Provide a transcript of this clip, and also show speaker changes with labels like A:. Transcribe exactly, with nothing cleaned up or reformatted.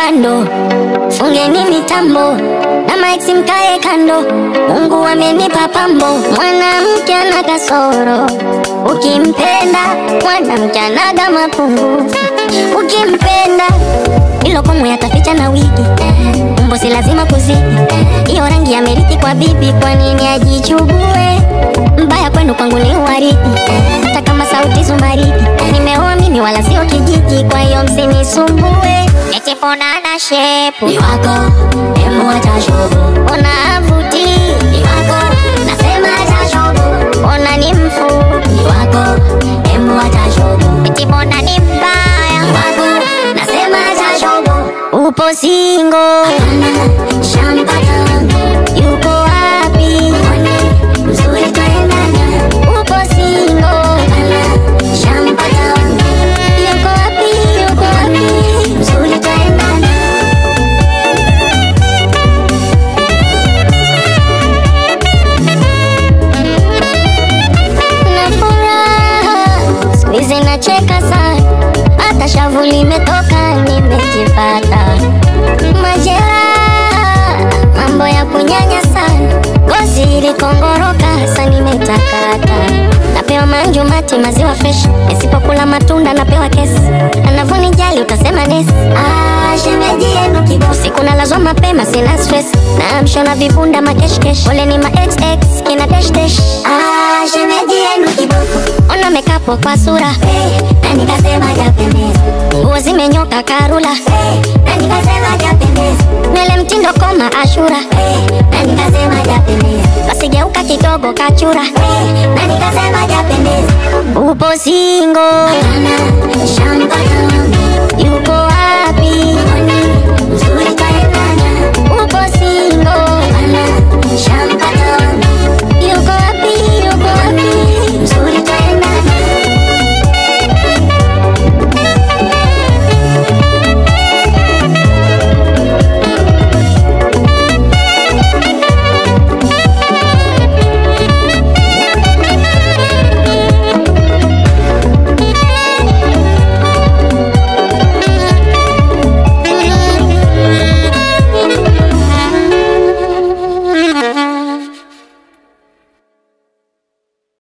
A: bando, fungeni mitambo na maiksi mkae kando. Mungu amenipa pambo, mwanamke ana kasoro. Ukimpenda mwanamke anaga mapungufu. Ukimpenda ilo komu yataficha na wigi, umbo si lazima kuzidi. Iyo rangi ya meriti kwa bibi, kwa nini ajichubue? Mbaya kwenu kwangu ni uwaridi, hata kama sauti zumaridi. Nimeoa mimi wala sio kijiji, kwa hiyo msinisumbue. Eti pona na shepu ni wako, emu acha shobo. Ona avuti ni wako, nasema acha shobo. Ona ni mfu ni wako, emu acha shobo. Eti pona ni mbaya ni wako, nasema acha shobo. Upo single, shampata wangu yuko wapi? Mzuri tuendana. Upo single, shampata wangu yuko wapi? Yuko wapi? Mzuri tuendana. Na furaha squeeze nacheka sana, hata shavu limetoka nimejipata. Majeraha mambo ya kunyanya sana, ngozi ilikongoroka sasa nimetakata. Napewa manju mati maziwa fresh, nisipokula matunda napewa kesi. Anavunijali utasema nesi. Ah, shemeji yenu kibo, siku nalazwa mapema sina stress, naamshwa na vibunda makesh kesh. Pole ni ma ex ex kina dash dash. Ah, shemeji yenu kiboko, ona makeup kwa sura, hey, na nikasema japendeza. Nguo zimenyoka karula, hey, na nikasema japendeza. Nywele mtindo koma Ashura, hey, na nikasema japendeza. Basi geuka kidogo kachura, hey, na nikasema japendeza. Upo single,